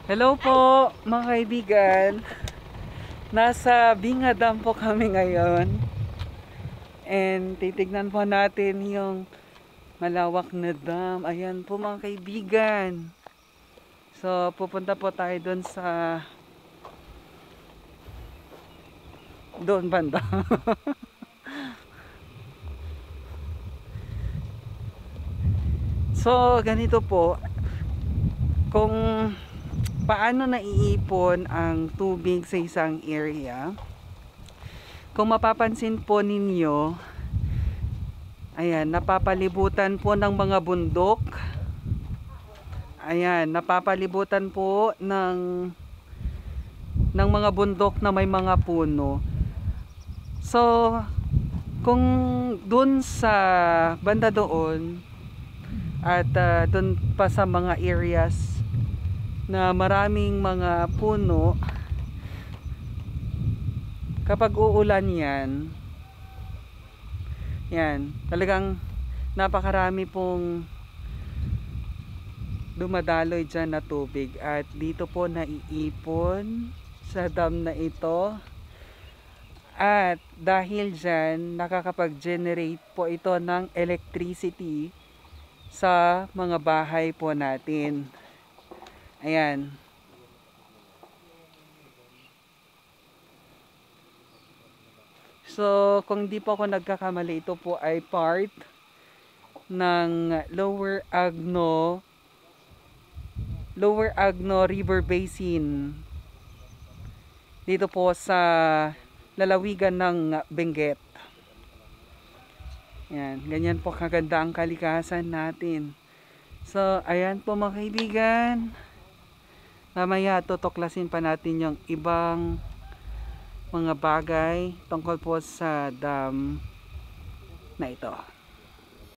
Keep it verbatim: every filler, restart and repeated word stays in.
Hello po mga kaibigan. Nasa Binga Dam po kami ngayon. And titignan po natin yung malawak na dam. Ayan po mga kaibigan. So pupunta po tayo doon sa doon banda. So ganito po, kung paano naiipon ang tubig sa isang area. Kung mapapansin po ninyo, ayan, napapalibutan po ng mga bundok. Ayan, napapalibutan po ng ng mga bundok na may mga puno. So, kung dun sa banda doon at uh, dun pa sa mga areas na maraming mga puno, kapag uulan yan, yan, talagang napakarami pong dumadaloy dyan na tubig at dito po naiipon sa dam na ito. At dahil dyan, nakakapag-generate po ito ng electricity sa mga bahay po natin. Ayan. So, kung di po ako nagkakamali, ito po ay part ng Lower Agno Lower Agno River Basin. Dito po sa lalawigan ng Benguet. Yan, ganyan po kaganda ang kalikasan natin. So, ayan po mga kaibigan. Mamaya tutuklasin pa natin yung ibang mga bagay tungkol po sa dam na ito.